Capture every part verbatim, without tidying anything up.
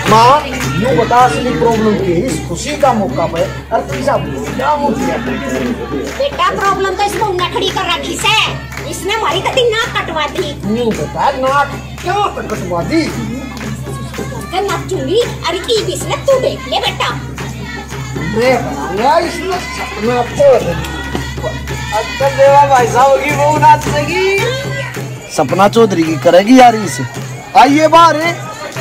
माँ यूँ बता असली प्रॉब्लम की इस खुशी का मौका पे और पैसा क्या हो गया? बेटा प्रॉब्लम तो इसमें नखड़ी कर रखी से इसने हमारी कटी नाक कटवा दी। नहीं बता नाक क्या कटवा दी? नाचूंगी अरे टीवी से तू देख ले बेटा। मैं बना इसमें सपना छोड़ अक्कल देवा भाई साहब की वो नाचेगी। सपना चौधरी की करेगी यार इसे। आइए बाहर है।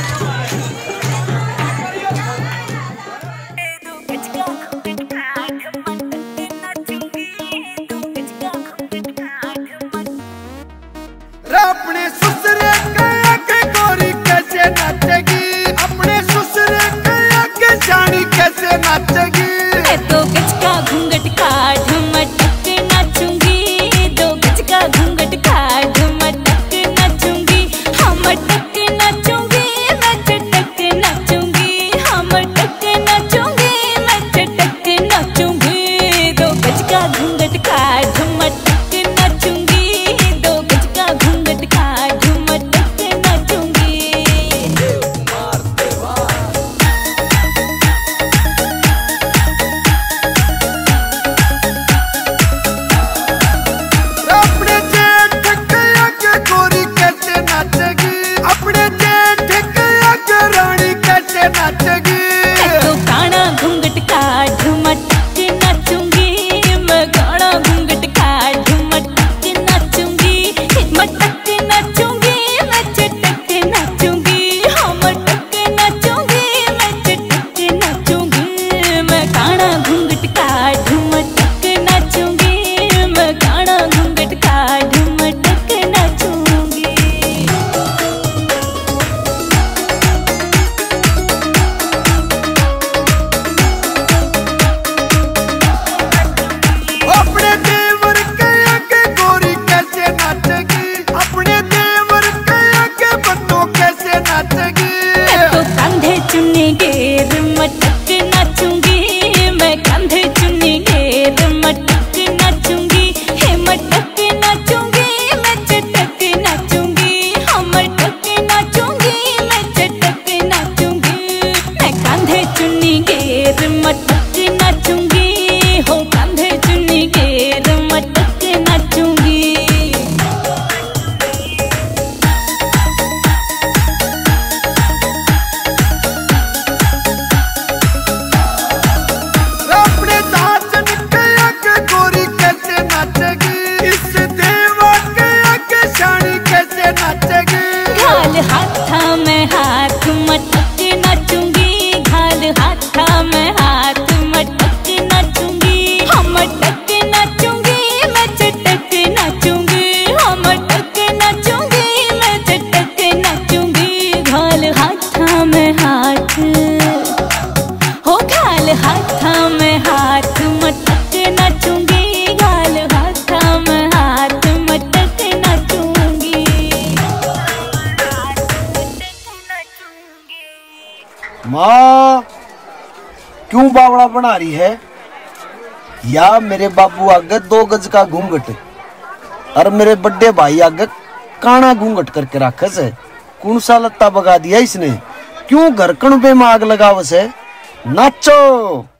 अपने ससुरे के आगे गोरी कैसे नाचेगी, अपने ससुरे के आगे जानी कैसे नाचेगी। मैं तो गज का घूंघट काट मटक नाचूंगी, दो गज का घूंघट काट मटक नाचूंगी, हम मटक नाचूंगी, मैं चटक नाचूंगी, हम मटक नाचूंगी, मैं चटक नाचूंगी, दो गज का घूंघट काट मटक नाचूंगी, दो गज का घूंघट काट मटक नाचूंगी। कुमार देवा अपने जेठ के आगे गोरी कैसे नाचेगी, अपने जेठ के आगे रानी कैसे नाचेगी। मैं तो काना घूंघट काट मटक नाचूंगी, मैं काना घूंघट काट मटक नाचूंगी, मटक नाचूंगी, मैं चटक नाचूंगी, हाँ मटक नाचूंगी, मैं चटक नाचूंगी, मैं काना घूंघट काट मटक नाचूंगी, मैं काना घूंघट काट मटक नाचूंगी। अपने देवर के आगे गोरी कैसे नाचेगी, अपने देवर के आगे बन्नो कैसे नाचेगी। मैं तो कंधे चुन्नी घेर मटक नाचूंगी, मैं कंधे चुन्नी घेर मटक नाचूंगी, हे मटक नाचूंगी, मैं चटक नाचूंगी, हम मटक नाचूंगी, मैं चटक नाचूंगी, मैं कंधे चुन्नी घेर मटक नाचूंगी, हो कंधे चुन्नी घेर मटक नाचूंगी। अपने दासन के आगे गोरी कैसे नाचेगी, इस देवा के आगे शानी कैसे नाचेगी। घाल हाथा में हाथ मटक नाचूंगी, घाल हाथा में हाथ मटक नाचूंगी, हम मटक नाचूंगी, मैं चटक नाचूंगी, हम मटक नाचूंगी, मैं चटक नाचूंगी, घाल हाथा में हाथ, हो घाल हाथा में हाथ मटक नाचूंगी, घाल हाथा में हाथ मटक नाचूंगी। माँ क्यों बावड़ा बना रही है? या मेरे बाबू आगे दो गज का घूंघट और मेरे बड़े भाई आगे काना घूंघट करके रखे से। कौन सा लत्ता बगा दिया इसने? क्यों घर कण पे माग लगाव से? नाचो।